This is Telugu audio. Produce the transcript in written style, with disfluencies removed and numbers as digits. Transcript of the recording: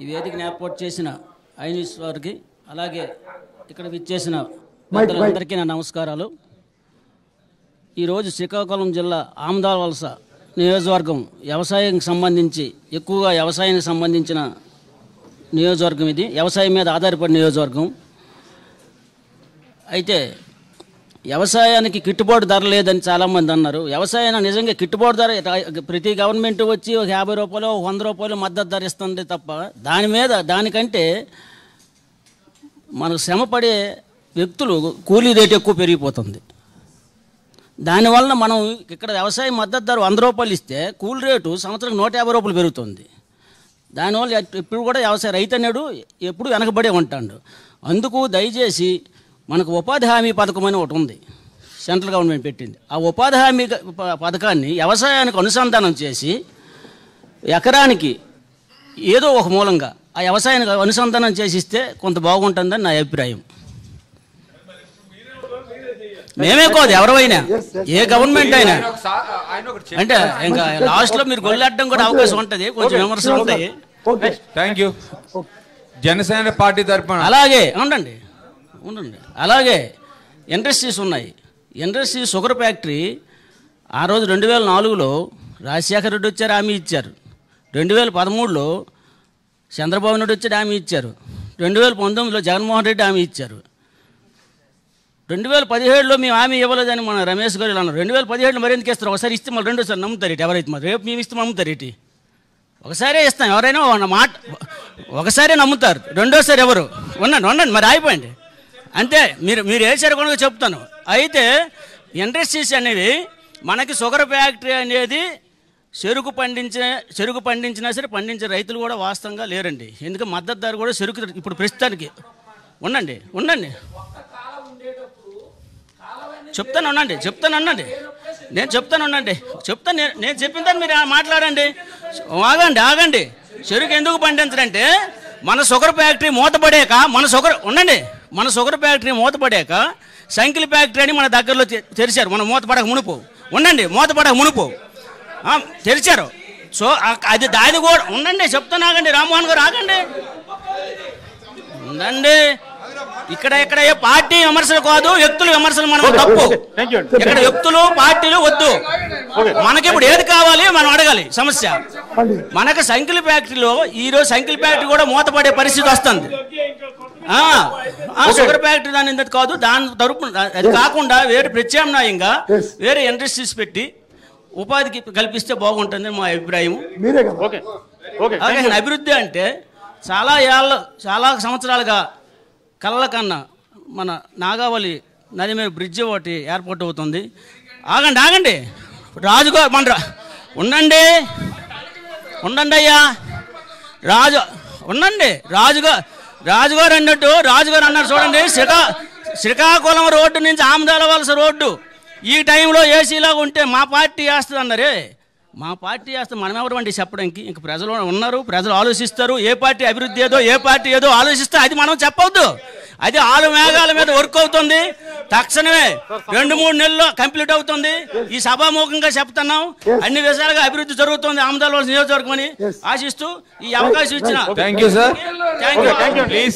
ఈ వేదికను ఏర్పాటు చేసిన ఐనిస్ వారికి అలాగే ఇక్కడ విచ్చేసిన పెద్దలందరికీ నా నమస్కారాలు. ఈరోజు శ్రీకాకుళం జిల్లా ఆమదాలవలస నియోజకవర్గం వ్యవసాయానికి సంబంధించి ఎక్కువగా వ్యవసాయానికి సంబంధించిన నియోజకవర్గం. ఇది వ్యవసాయం మీద ఆధారపడిన నియోజకవర్గం. అయితే వ్యవసాయానికి గిట్టుబాటు ధర లేదని చాలామంది అన్నారు. వ్యవసాయానికి నిజంగా గిట్టుబాటు ధర ప్రతి గవర్నమెంట్ వచ్చి ఒక 50 రూపాయలు 100 రూపాయలు మద్దతు ధర ఇస్తుంది తప్ప దానికంటే మనకు శ్రమపడే వ్యక్తులు కూలీ రేటు ఎక్కువ పెరిగిపోతుంది. దానివల్ల మనం ఇక్కడ వ్యవసాయ మద్దతు ధర 100 రూపాయలు ఇస్తే కూలీ రేటు సంవత్సరం 150 రూపాయలు పెరుగుతుంది. దానివల్ల ఇప్పుడు కూడా వ్యవసాయ రైతు అనేడు ఎప్పుడు వెనకబడే ఉంటాడు. అందుకు దయచేసి మనకు ఉపాధి హామీ పథకం అని ఒకటి ఉంది, సెంట్రల్ గవర్నమెంట్ పెట్టింది. ఆ ఉపాధి హామీ పథకాన్ని వ్యవసాయానికి అనుసంధానం చేసి ఎకరానికి ఏదో ఒక మూలంగా ఆ వ్యవసాయానికి అనుసంధానం చేసిస్తే కొంత బాగుంటుందని నా అభిప్రాయం. మేమే కాదు, ఎవరైనా ఏ గవర్నమెంట్ అయినా. అంటే ఇంకా లాస్ట్లో మీరు గొల్లెట్టడం కూడా అవకాశం ఉంటుంది, కొంచెం విమర్శలు ఉంటాయి. Thank you. జనసేన పార్టీ తరఫున అలాగే ఉండండి. అలాగే ఇండస్ట్రీస్ ఉన్నాయి. ఇండస్ట్రీ షుగర్ ఫ్యాక్టరీ ఆ రోజు 2004లో రాజశేఖర రెడ్డి వచ్చారు, హామీ ఇచ్చారు. 2013లో చంద్రబాబు నాయుడు వచ్చి హామీ ఇచ్చారు. 2019లో జగన్మోహన్ రెడ్డి హామీ ఇచ్చారు. 2017లో మేము హామీ ఇవ్వలేదని మన రమేష్ గారు అన్నారు. 2017లో మరింత ఇస్తారు. ఒకసారి ఇస్తే మళ్ళీ రెండోసారి నమ్ముతారు ఇటు ఎవరైతే. మరి రేపు మేము ఇస్తే నమ్ముతారు ఇటు. ఒకసారే ఇస్తాం, ఎవరైనా మాట ఒకసారి నమ్ముతారు, రెండోసారి ఎవరు. ఉండండి మరి అయిపోయింది అంతే. మీరు వేసారు కూడా చెప్తాను. అయితే ఇండస్ట్రీస్ అనేవి మనకి షుగర్ ఫ్యాక్టరీ అనేది చెరుకు పండించినా సరే పండించే రైతులు కూడా వాస్తవంగా లేరండి. ఎందుకంటే మద్దతు ధర కూడా చెరుకు ఇప్పుడు ప్రస్తుతానికి ఉండండి చెప్తాను నేను చెప్పిన దాన్ని మీరు మాట్లాడండి. ఆగండి. చెరుకు ఎందుకు పండించడంటే మన షుగర్ ఫ్యాక్టరీ మూతపడాక మన షుగర్ ఫ్యాక్టరీ మూతపడాక సైకిల్ ఫ్యాక్టరీ అని మన దగ్గరలో తెరిచారు. మనం మూతపడక మునుపు తెరిచారు. సో అది దాని కూడా ఉండండి, చెప్తాను. ఆగండి రామ్మోహన్ గారు, ఆగండి. ఉండండి. ఇక్కడ ఏ పార్టీ విమర్శలు కాదు, వ్యక్తుల విమర్శలు మనం తప్పు. ఇక్కడ వ్యక్తులు పార్టీలు వద్దు. మనకి ఇప్పుడు ఏది కావాలి మనం అడగాలి. సమస్య మనకు సైకిల్ ఫ్యాక్టరీలో ఈరోజు సైకిల్ ఫ్యాక్టరీ కూడా మూతపడే పరిస్థితి వస్తుంది. షుగర్ ఫ్యాక్టరీ దాని ఎందుకు కాదు, దాని తరపున అది కాకుండా వేరే ప్రత్యామ్నాయంగా వేరే ఇండస్ట్రీస్ పెట్టి ఉపాధికి కల్పిస్తే బాగుంటుంది మా అభిప్రాయం. అభివృద్ధి అంటే చాలా సంవత్సరాలుగా కళ్ళ కన్నా మన నాగావళి నది మీద బ్రిడ్జ్ ఒకటి ఏర్పాటు అవుతుంది. ఆగండి రాజుగారు ఉండండి అయ్యా. రాజుగారు అన్నారు చూడండి. శ్రీకాకుళం రోడ్డు నుంచి ఆమదాలవలస రోడ్డు ఈ టైంలో ఏసీలాగా ఉంటే మా పార్టీ వేస్తుంది అన్నారే. మా పార్టీ వేస్తే మనం ఎవరు అండి చెప్పడానికి? ఇంక ప్రజలు ఉన్నారు, ప్రజలు ఆలోచిస్తారు. ఏ పార్టీ అభివృద్ధి ఏదో ఆలోచిస్తే అది మనం చెప్పవద్దు. అది ఆలు మేఘాల మీద వర్క్ అవుతుంది. తక్షణమే 2-3 నెలల్లో కంప్లీట్ అవుతుంది. ఈ సభాముఖంగా చెప్తున్నాం, అన్ని విషయాలుగా అభివృద్ధి జరుగుతుంది ఆమదాలవలస నియోజకవర్గం అని ఆశిస్తూ ఈ అవకాశం ఇచ్చిన